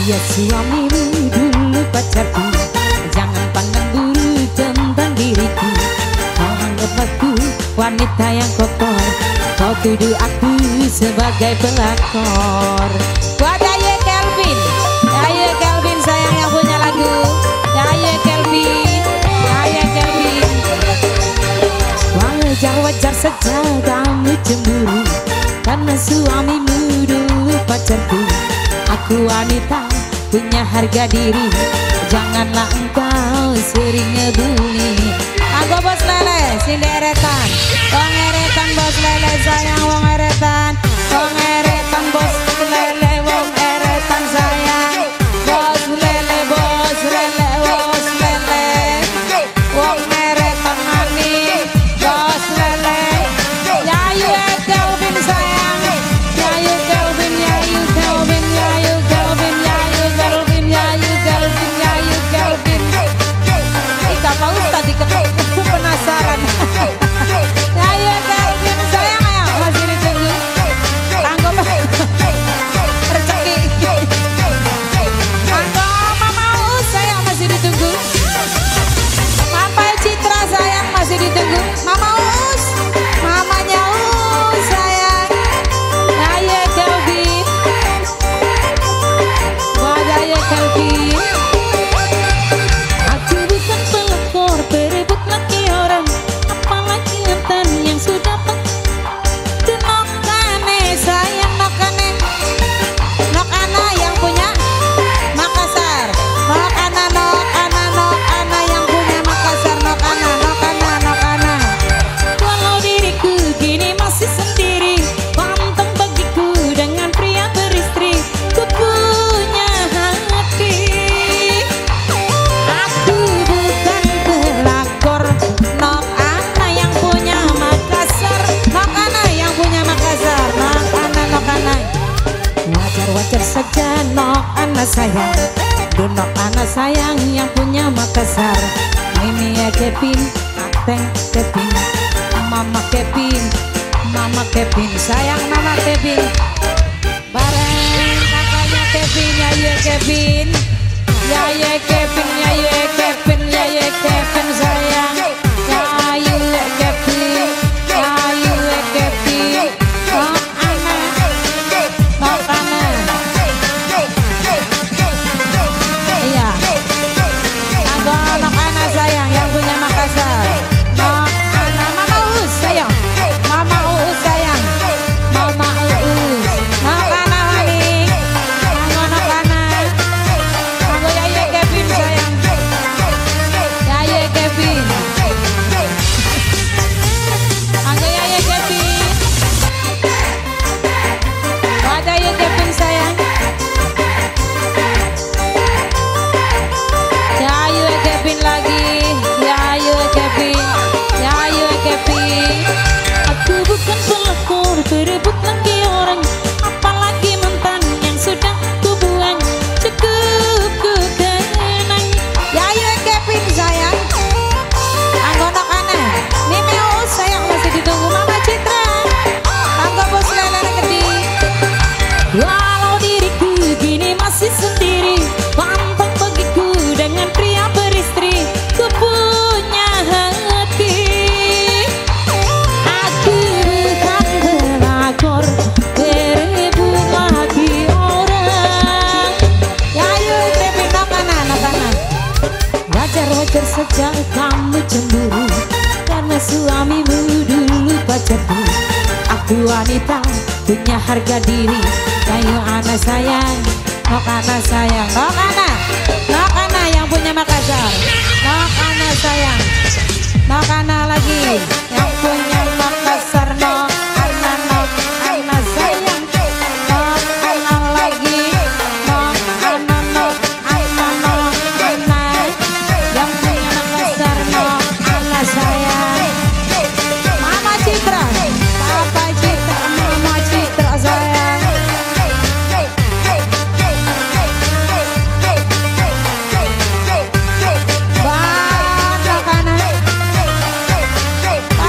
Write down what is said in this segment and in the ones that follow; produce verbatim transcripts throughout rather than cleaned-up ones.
Dia suamimu dulu pacarku, jangan pandang buru tentang diriku. Kau anggap aku wanita yang kotor, kau tuduh aku sebagai pelakor. Buat Aye Kelvin, Aye Kelvin sayang yang punya lagu. Aye Kelvin, Aye Kelvin. Wajar-wajar saja kamu cemburu, karena suamimu dulu pacarku. Aku wanita punya harga diri, janganlah engkau sering ngebully. Aku bos lele, sini eretan, wong eretan bos lele sayang, wong eretan, wong eretan bos lele, wong eretan sayang, bos lele, bos lele, bos lele, wong eretan mani, bos lele. Yayu Kelvin sayang, Yayu Kelvin, Yayu Kelvin, Yayu Kelvin, Yayu Kelvin, Yayu Kelvin, Yayu Kelvin. Ika Pak Ustadz diketuk, aku penasaran. Yayu Kelvin sayang ya, masih ditunggu. Tanggo rezeki. Tanggo Mama Uus sayang masih ditunggu. Mama Citra sayang masih ditunggu. Mama Uus, mamanya Uus sayang. Yayu Kelvin, buat Yayu Kelvin. Aku bukan pelakor berebut laki orang, apalagi mantan yang sudah pak. Nokane sayang, nokane, nokana yang punya Makassar, nokana, nokana, nokana yang punya Makassar, nokana, nokana, nokana. Walau diriku kini masih sendiri, pantang bagiku dengan pria beristri. Ku punya hati, aku bukan pelakor. Nokana yang punya Makassar, nokana yang punya Makassar, nokana, nokana. Wajar-wajar saja nokana sayang, do nokana sayang yang punya Makassar. Ini ya Kevin, Ateng Kevin, Mama Kevin, Mama Kevin sayang, Mama Kevin. Bareng kakaknya Kevin, Yaye Kevin, Yaye Kevin, Yaye Kevin, Yaye Kevin sayang, Yaye Kevin, Yaye Kevin. Nokana, nokana. Iya. Tanggo nokana sayang yang punya Makassar. Nokana, Mama Uus sayang, Mama Uus sayang, Mama Uus. Nokana maning, tanggo nokana, tanggo Yaye Kevin sayang, Yaye Kevin, tanggo Yaye Kevin, buat Yaye Kevin sayang. Yayu Kevin lagi, Yayu Kevin, Yayu Kevin. Aku bukan pelakor berebut laki orang, apalagi mantan yang sudah ku buang. Cukup ku kenang. Yayu Kevin sayang, tanggo nokana, Mimi Uus sayang masih ditunggu. Mama Citra, tanggo bos lele gede. Walau diriku kini masih sendiri, pantang bagiku dengan pria beristri. Ku punya hati, aku bukan pelakor berebut laki orang. Yayu Kevin, nokana, nokana. Wajar-wajar saja kamu cemburu, karena suamimu dulu pacarku. Aku wanita punya harga diri, kayu anak sayang, nokana sayang, nokana, nokana yang punya Makassar, nokana sayang, nokana lagi yang punya Makassar, nokana, nokana sayang, nokana lagi, nokana, nokana, nokana yang punya Makassar, nokana sayang. Mama Citra, Papa Citra, Mama Citra sayang. Bah, nokana.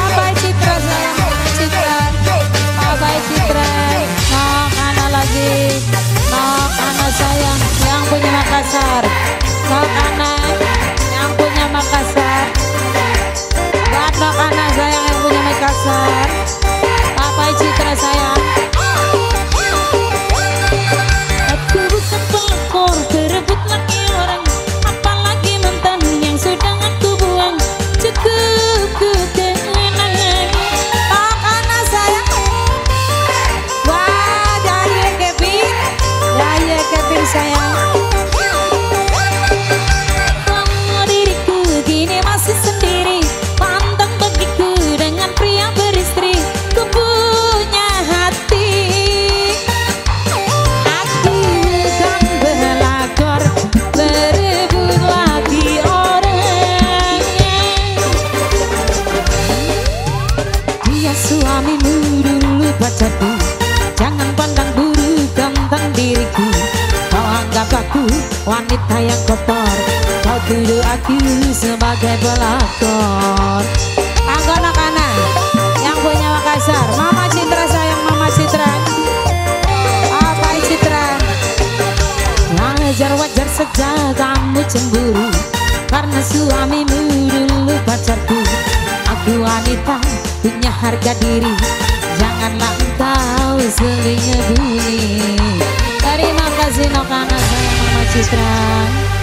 wanita yang kotor. Kau tuduh aku sebagai pelakor. Aku anak-anak yang punya Makassar, Mama Citra sayang, Mama Citra. Apa Citra? Wajar-wajar saja kamu cemburu, karena suamimu dulu pacarku. Aku wanita punya harga diri, janganlah engkau selingkuh. Terima kasih Nokana sayang Mama Citra.